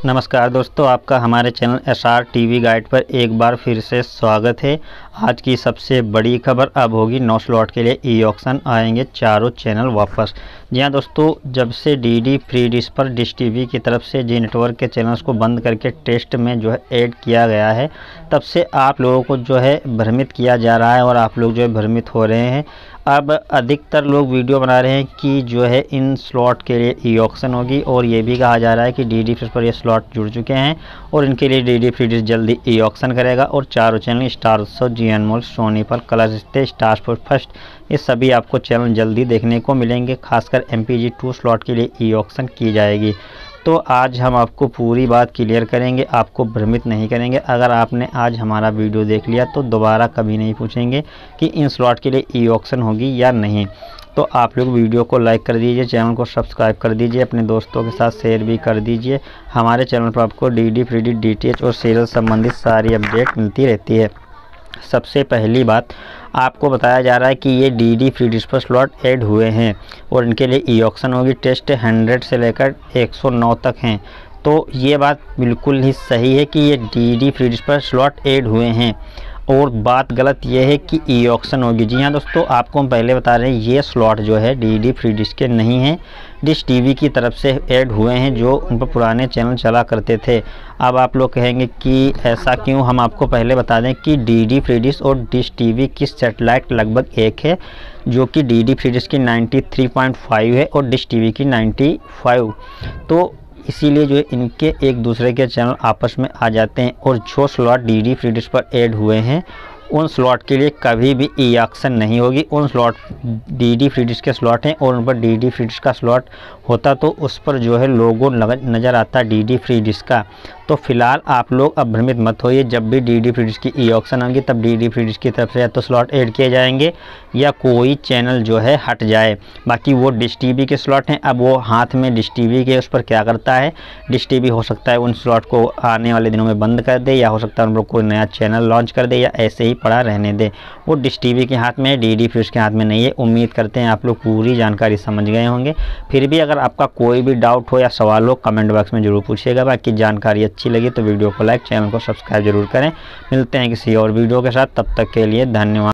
नमस्कार दोस्तों, आपका हमारे चैनल एसआर टीवी गाइड पर एक बार फिर से स्वागत है। आज की सबसे बड़ी खबर अब होगी 9 स्लॉट के लिए ई ऑक्शन आएंगे चारों चैनल वापस। जी हाँ दोस्तों, जब से डीडी फ्री डिश पर डिश टीवी की तरफ से जी नेटवर्क के चैनल्स को बंद करके टेस्ट में जो है ऐड किया गया है, तब से आप लोगों को जो है भ्रमित किया जा रहा है और आप लोग जो है भ्रमित हो रहे हैं। अब अधिकतर लोग वीडियो बना रहे हैं कि जो है इन स्लॉट के लिए ई ऑक्शन होगी और ये भी कहा जा रहा है कि डीडी फ्री पर ये स्लॉट जुड़ चुके हैं और इनके लिए डीडी फ्री डिश जल्दी ई ऑक्शन करेगा। और चारों चैनल स्टार उत्सव, जी अनमोल, सोनी पर, कलर्स रिश्ते, स्टार स्पोर्ट फर्स्ट, ये सभी आपको चैनल जल्दी देखने को मिलेंगे। खासकर MPG2 स्लॉट के लिए ई ऑक्शन की जाएगी। तो आज हम आपको पूरी बात क्लियर करेंगे, आपको भ्रमित नहीं करेंगे। अगर आपने आज हमारा वीडियो देख लिया तो दोबारा कभी नहीं पूछेंगे कि इन स्लॉट के लिए ई ऑक्शन होगी या नहीं। तो आप लोग वीडियो को लाइक कर दीजिए, चैनल को सब्सक्राइब कर दीजिए, अपने दोस्तों के साथ शेयर भी कर दीजिए। हमारे चैनल पर आपको डीडी फ्री डिश, DTH और सीरियल संबंधित सारी अपडेट मिलती रहती है। सबसे पहली बात, आपको बताया जा रहा है कि ये डीडी फ्री डिश पर स्लॉट ऐड हुए हैं और इनके लिए ई ऑक्शन होगी। टेस्ट 100 से लेकर 109 तक हैं। तो ये बात बिल्कुल ही सही है कि ये डीडी फ्री डिश पर स्लॉट ऐड हुए हैं और बात गलत ये है कि ई ऑक्शन होगी। जी हाँ दोस्तों, आपको हम पहले बता रहे हैं ये स्लॉट जो है डीडी फ्री डिश के नहीं हैं, डिश टीवी की तरफ से ऐड हुए हैं जो उन पर पुराने चैनल चला करते थे। अब आप लोग कहेंगे कि ऐसा क्यों, हम आपको पहले बता दें कि डीडी फ्री डिश और डिश टीवी की सैटेलाइट लगभग एक है, जो कि डीडी फ्री डिश की 93.5 है और डिश टीवी की 95। तो इसीलिए जो है इनके एक दूसरे के चैनल आपस में आ जाते हैं और जो स्लॉट डीडी फ्री डिश पर ऐड हुए हैं उन स्लॉट के लिए कभी भी ई ऑक्शन नहीं होगी। उन स्लॉट डीडी फ्री डिश के स्लॉट हैं और उन पर डीडी फ्री डिश का स्लॉट होता तो उस पर जो है लोगो नज़र आता डीडी फ्री डिश का। तो फिलहाल आप लोग अब भ्रमित मत होइए, जब भी डीडी फ्री डिश की ई ऑक्शन होगी तब डीडी फ्री डिश की तरफ से या तो स्लॉट ऐड किए जाएंगे या कोई चैनल जो है हट जाए। बाकी वो डिश टीवी के स्लॉट हैं, अब वो हाथ में डिश टीवी के उस पर क्या करता है। डिश टीवी हो सकता है उन स्लॉट को आने वाले दिनों में बंद कर दे, या हो सकता है उन लोग कोई नया चैनल लॉन्च कर दे, या ऐसे ही पड़ा रहने दे। वो डिश टीवी के हाथ में है, डीडी फ्री डिश के हाथ में नहीं है। उम्मीद करते हैं आप लोग पूरी जानकारी समझ गए होंगे। फिर भी अगर आपका कोई भी डाउट हो या सवाल हो कमेंट बॉक्स में ज़रूर पूछिएगा। बाकी जानकारी अच्छी लगी तो वीडियो को लाइक, चैनल को सब्सक्राइब जरूर करें। मिलते हैं किसी और वीडियो के साथ, तब तक के लिए धन्यवाद।